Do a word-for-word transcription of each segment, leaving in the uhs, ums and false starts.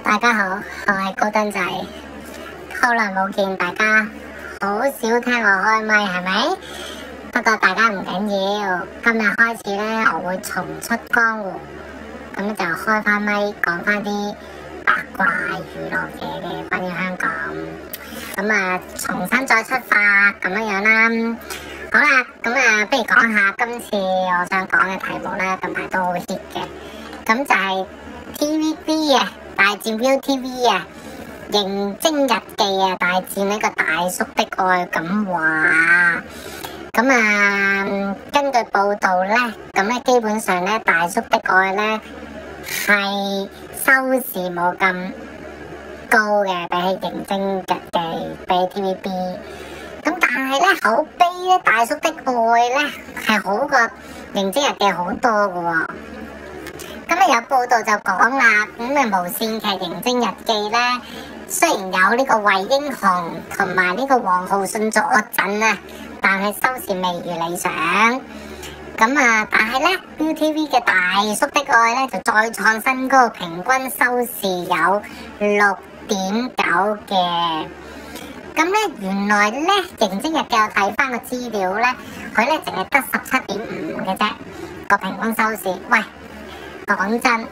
大家好，我係高登仔，好耐冇見大家，好少聽我開咪係咪？不過大家唔緊要，今日開始呢，我會重出江湖，咁就開翻咪講翻啲八卦娛樂嘢嘅關於香港，咁啊重新再出發咁樣樣啦。好啦，咁啊不如講下今次我想講嘅題目啦，近排都好 hit 嘅，咁就係 T V B 啊，大戰 Viu T V 啊，認證日記啊，大戰呢個大叔的愛咁話。咁啊，根據報道咧，咁咧基本上咧，大叔的愛咧係收視冇咁高嘅，比起認證日記，比起 T V B。咁但係咧，口碑咧，大叔的愛咧係好過認證日記好多嘅喎。咁啊有報道就講啦，咁啊無線劇認證日記咧，雖然有呢個惠英紅同埋呢個黃浩信坐鎮啊，但係收視未如理想。咁啊，但係咧 Viu T V 嘅大叔的愛咧就再創新高，平均收視有六點九嘅。咁咧原來咧認證日記我睇翻個資料咧，佢咧淨係得十七點五嘅啫個平均收視。喂，講真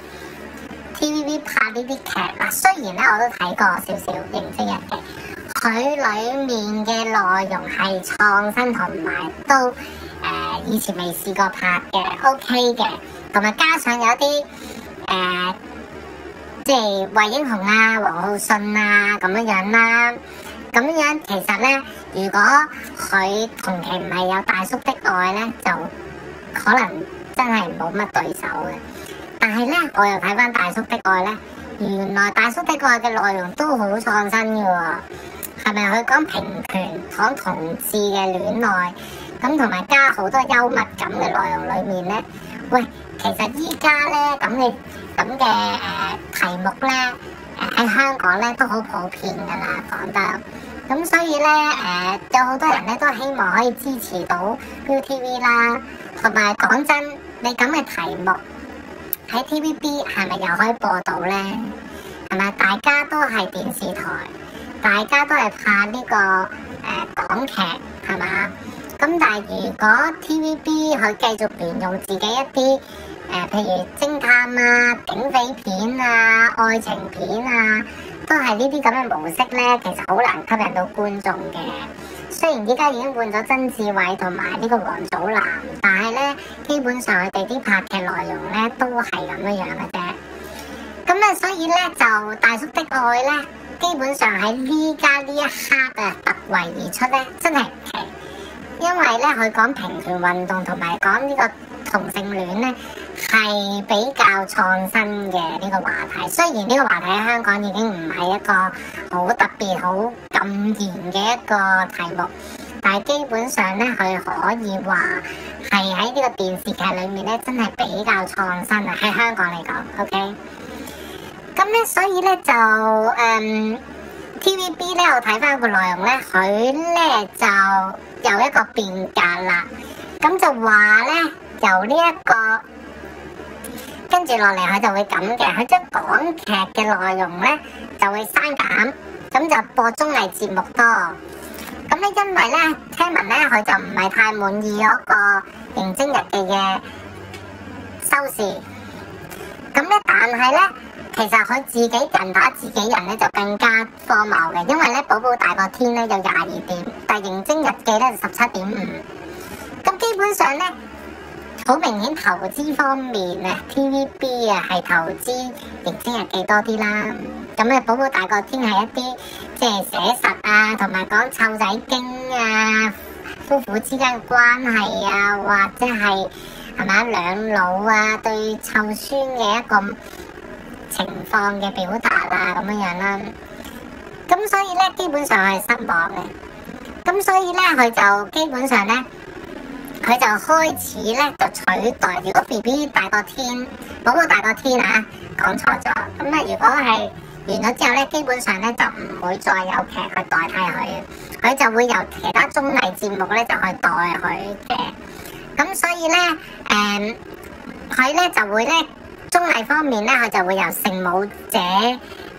，T V B 拍呢啲劇嗱，雖然咧我都睇過少少認證日記，佢裡面嘅內容係創新同埋都誒、呃、以前未試過拍嘅 ，OK 嘅，同埋加上有啲誒、呃、即係惠英紅啊、黃浩信啊咁樣樣啦。咁樣其實咧，如果佢同期唔係有大叔的愛咧，就可能真係冇乜對手嘅。但係咧，我又睇翻大叔的愛咧，原來大叔的愛嘅內容都好創新嘅喎。係咪佢講平權、講同志嘅戀愛，咁同埋加好多幽默感嘅內容裡面咧？喂，其實依家咧咁嘅咁嘅誒題目咧，誒喺香港咧都好普遍㗎啦，講得。咁所以咧，誒、呃、有好多人咧都希望可以支持到 Viu T V 啦，同埋講真，你咁嘅題目喺 T V B 係咪又可以播到咧？係咪大家都係電視台，大家都係拍呢、這個誒、呃、港劇係嘛？咁但係如果 T V B 佢繼續沿用自己一啲誒、呃，譬如偵探啊、警匪片啊、愛情片啊，都係呢啲咁嘅模式咧，其實好難吸引到觀眾嘅。雖然依家已經換咗曾志偉同埋呢個王祖藍，但係咧基本上佢哋啲拍劇內容咧都係咁樣樣嘅啫。咁咧所以咧就大叔的愛咧，基本上喺呢家呢一刻啊突圍而出咧，真係唔奇。因為咧佢講平權運動同埋講呢個同性戀咧，係比較創新嘅呢個話題。雖然呢個話題喺香港已經唔係一個好特別、好咁嚴嘅一個題目，但係基本上咧，佢可以話係喺呢個電視劇裏面咧，真係比較創新啊！喺香港嚟講 ，OK。咁咧，所以咧就誒、嗯、T V B 咧，我睇翻個內容咧，佢咧就有一個變革啦。咁就話咧，由呢、這、一個跟住落嚟，佢就會咁嘅，佢將港劇嘅內容咧就會刪減，咁就播綜藝節目多。咁咧，因為咧，聽聞咧，佢就唔係太滿意嗰個認證日記嘅收視。咁咧，但係咧，其實佢自己人打自己人咧就更加荒謬嘅，因為咧，寶寶大過天咧有廿二點，但係認證日記咧就十七點五。咁基本上咧，好明顯投資方面啊 ，T V B 啊係投資認證日記多啲啦。咁咧，寶寶大過天係一啲即係寫實啊，同埋講湊仔經啊，夫婦之間嘅關係啊，或者係係咪兩老啊對湊孫嘅一個情況嘅表達啊咁樣樣啦。咁所以咧，基本上係失望嘅。咁所以咧，佢就基本上咧。佢就開始咧就取代，如果 B B 大過天，寶寶大過天啊，講錯咗。咁咧，如果係完咗之後咧，基本上咧就唔會再有劇去代替佢，佢就會由其他綜藝節目咧就去代佢嘅。咁所以咧，誒、嗯，佢咧就會咧綜藝方面咧，佢就會由聖母者誒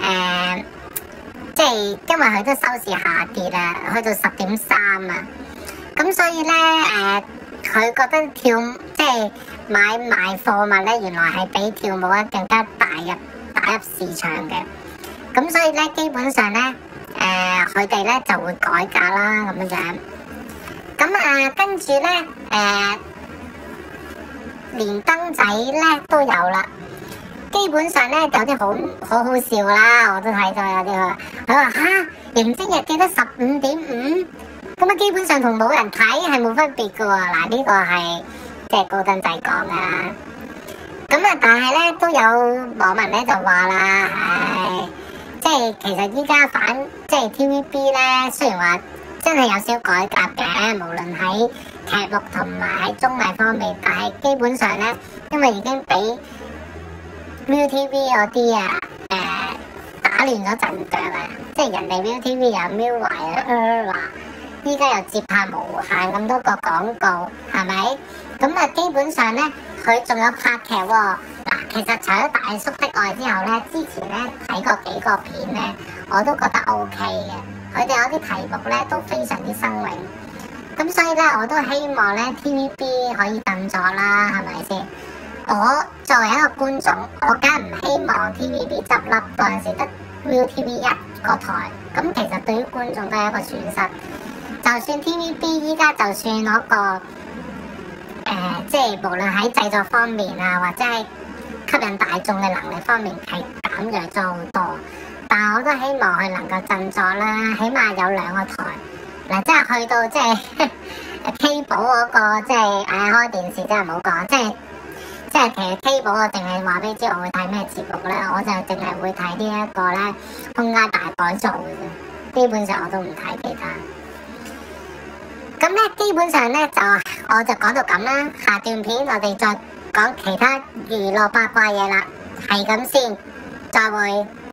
誒，即係因為佢都收市下跌啦，去到十點三啊，咁所以咧誒，佢覺得跳即係買賣貨物咧，原來係比跳舞咧更加大入打入市場嘅，咁所以咧基本上咧誒，佢哋咧就會改價啦咁樣樣，咁啊跟住咧誒。連燈仔咧都有啦，基本上咧有啲好好好笑啦，我都睇到有啲佢，佢話吓迎即日記得十五點五，咁啊基本上同冇人睇係冇分別噶喎，嗱呢個係即係高登仔講噶，咁啊但係咧都有網民咧就話啦，唉，即係其實依家反即係 T V B 咧，雖然話真係有少改革嘅，無論喺劇目同埋喺綜藝方面，但係基本上咧，因為已經俾 ViuTV 嗰啲啊誒打亂咗陣腳啊，即係人哋 ViuTV 又 MIRROR 啊，話依家又接拍無限咁多個廣告，係咪？咁啊，基本上咧，佢仲有拍劇喎。嗱，其實除咗大叔的愛之後咧，之前咧睇過幾個片咧，我都覺得 O K 嘅。佢哋有啲題目咧都非常之新穎。咁所以咧，我都希望咧 T V B 可以振作啦，係咪先？我作為一個觀眾，我梗係唔希望 T V B 執笠嗰陣時得 ViuTV 一個台，咁其實對於觀眾都係一個損失。就算 T V B 依家就算嗰、那個誒、呃，即係無論喺製作方面啊，或者係吸引大眾嘅能力方面係減弱咗好多，但係我都希望佢能夠振作啦，起碼有兩個台。嗱，即係去到即係 K 寶嗰個，即係唉開電視真係唔好講，即係即係其實 K 寶我淨係話俾你知我會睇咩節目咧，我就淨係會睇呢一個咧《空間大改造》嘅啫，基本上我都唔睇其他。咁咧基本上咧就我就講到咁啦，下段片我哋再講其他娛樂八卦嘢啦，係咁先，再會。